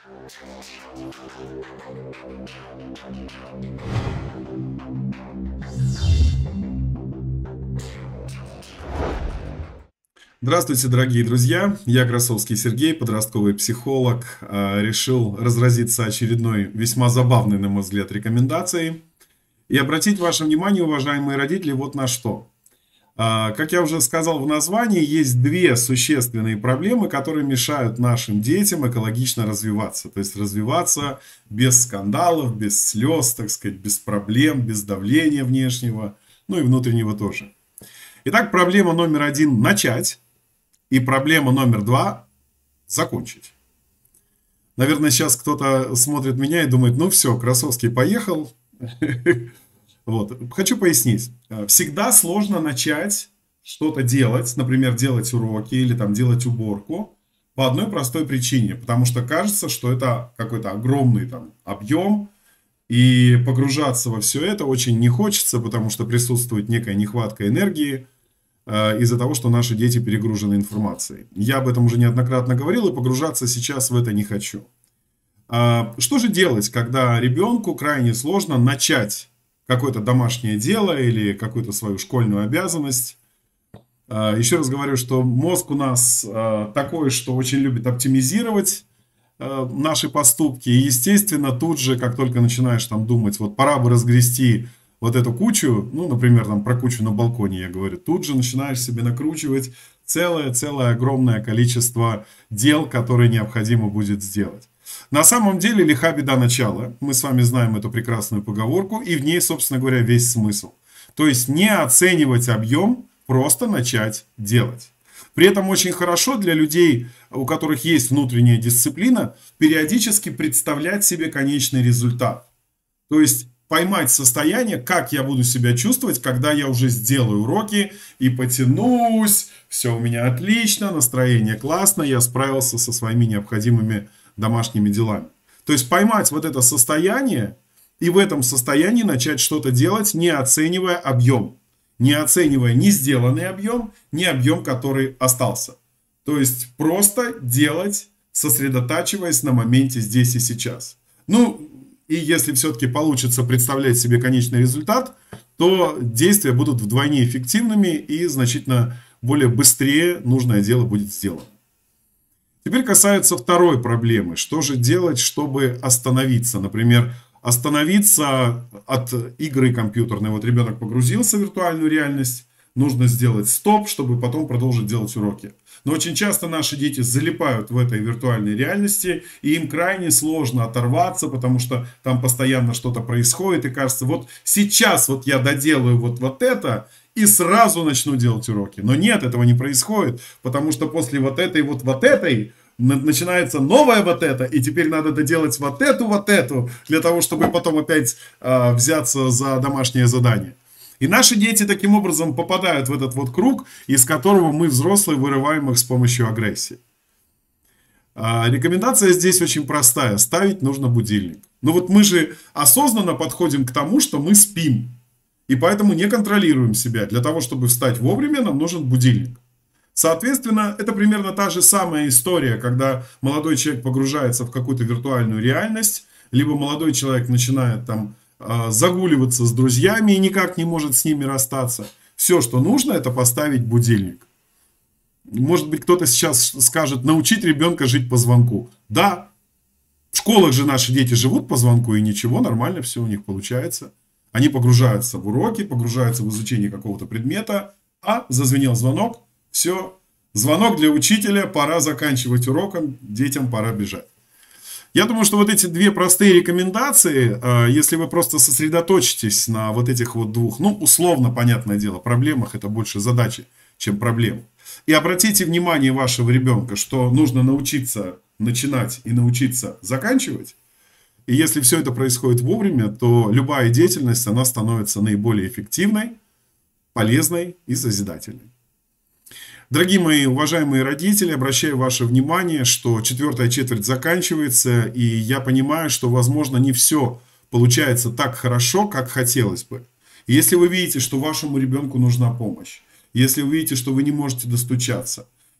Здравствуйте, дорогие друзья! Я Красовский Сергей, подростковый психолог. Решил разразиться очередной весьма забавной, на мой взгляд, рекомендацией. И обратить ваше внимание, уважаемые родители, вот на что. Как я уже сказал в названии, есть две существенные проблемы, которые мешают нашим детям экологично развиваться. То есть развиваться без скандалов, без слез, так сказать, без проблем, без давления внешнего, ну и внутреннего тоже. Итак, проблема номер один – начать. И проблема номер два – закончить. Наверное, сейчас кто-то смотрит меня и думает, ну все, Красовский поехал. Вот. Хочу пояснить. Всегда сложно начать что-то делать, например, делать уроки или там делать уборку, по одной простой причине. Потому что кажется, что это какой-то огромный там объем, и погружаться во все это очень не хочется, потому что присутствует некая нехватка энергии, из-за того, что наши дети перегружены информацией. Я об этом уже неоднократно говорил, и погружаться сейчас в это не хочу. Что же делать, когда ребенку крайне сложно начать какое-то домашнее дело или какую-то свою школьную обязанность? Еще раз говорю, что мозг у нас такой, что очень любит оптимизировать наши поступки. И, естественно, тут же, как только начинаешь там думать, вот пора бы разгрести вот эту кучу, ну, например, там про кучу на балконе я говорю, тут же начинаешь себе накручивать целое огромное количество дел, которые необходимо будет сделать. На самом деле лиха беда начала. Мы с вами знаем эту прекрасную поговорку, и в ней, собственно говоря, весь смысл. То есть не оценивать объем, просто начать делать. При этом очень хорошо для людей, у которых есть внутренняя дисциплина, периодически представлять себе конечный результат. То есть поймать состояние, как я буду себя чувствовать, когда я уже сделаю уроки и потянусь, все у меня отлично, настроение классно, я справился со своими необходимыми домашними делами. То есть поймать вот это состояние и в этом состоянии начать что-то делать, не оценивая объем, не оценивая ни сделанный объем, ни объем, который остался. То есть просто делать, сосредотачиваясь на моменте здесь и сейчас. Ну, и если все-таки получится представлять себе конечный результат, то действия будут вдвойне эффективными и значительно более быстрее нужное дело будет сделано. Теперь касается второй проблемы. Что же делать, чтобы остановиться? Например, остановиться от игры компьютерной. Вот ребенок погрузился в виртуальную реальность, нужно сделать стоп, чтобы потом продолжить делать уроки. Но очень часто наши дети залипают в этой виртуальной реальности, и им крайне сложно оторваться, потому что там постоянно что-то происходит, и кажется, вот сейчас вот я доделаю вот это, и сразу начну делать уроки. Но нет, этого не происходит, потому что после вот этой начинается новое вот это, и теперь надо доделать вот эту, для того, чтобы потом опять взяться за домашнее задание. И наши дети таким образом попадают в этот вот круг, из которого мы, взрослые, вырываем их с помощью агрессии. Рекомендация здесь очень простая. Ставить нужно будильник. Но вот мы же осознанно подходим к тому, что мы спим. И поэтому не контролируем себя. Для того, чтобы встать вовремя, нам нужен будильник. Соответственно, это примерно та же самая история, когда молодой человек погружается в какую-то виртуальную реальность, либо молодой человек начинает там загуливаться с друзьями и никак не может с ними расстаться. Все, что нужно, это поставить будильник. Может быть, кто-то сейчас скажет, научить ребенка жить по звонку. Да, в школах же наши дети живут по звонку, и ничего, нормально все у них получается. Они погружаются в уроки, погружаются в изучение какого-то предмета, а зазвенел звонок, все, звонок для учителя, пора заканчивать уроком, детям пора бежать. Я думаю, что вот эти две простые рекомендации, если вы просто сосредоточитесь на вот этих вот двух, ну, условно, понятное дело, проблемах, это больше задачи, чем проблемы. И обратите внимание вашего ребенка, что нужно научиться начинать и научиться заканчивать. И если все это происходит вовремя, то любая деятельность, она становится наиболее эффективной, полезной и созидательной. Дорогие мои уважаемые родители, обращаю ваше внимание, что 4-я четверть заканчивается, и я понимаю, что, возможно, не все получается так хорошо, как хотелось бы. И если вы видите, что вашему ребенку нужна помощь, если вы видите, что вы не можете достучаться,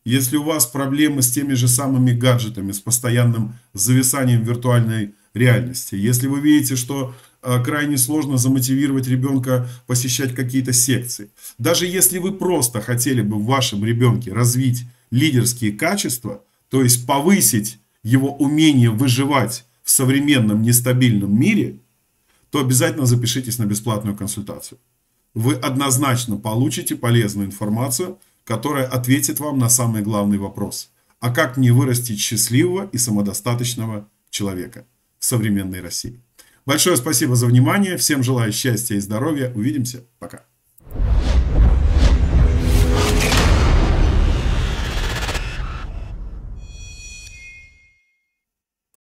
Если у вас проблемы с теми же самыми гаджетами, с постоянным зависанием виртуальной реальности, если вы видите, что крайне сложно замотивировать ребенка посещать какие-то секции, даже если вы просто хотели бы в вашем ребенке развить лидерские качества, то есть повысить его умение выживать в современном нестабильном мире, то обязательно запишитесь на бесплатную консультацию. Вы однозначно получите полезную информацию, которая ответит вам на самый главный вопрос. А как мне вырастить счастливого и самодостаточного человека в современной России? Большое спасибо за внимание. Всем желаю счастья и здоровья. Увидимся. Пока.